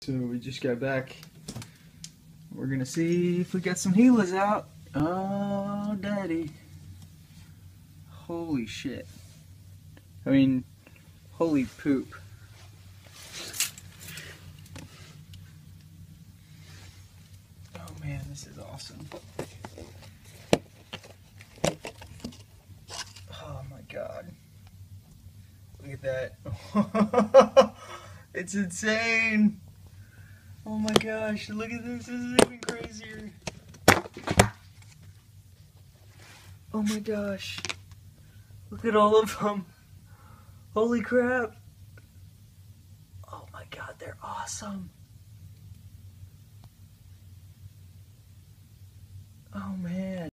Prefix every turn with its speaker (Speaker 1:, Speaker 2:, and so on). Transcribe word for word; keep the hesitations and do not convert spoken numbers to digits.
Speaker 1: So we just got back. We're gonna see if we got some Gilas out. Oh, daddy. Holy shit. I mean, holy poop. Oh man, this is awesome. Oh my god. Look at that. It's insane. Oh my gosh, look at this. This is even crazier. Oh my gosh. Look at all of them. Holy crap. Oh my god, they're awesome. Oh man.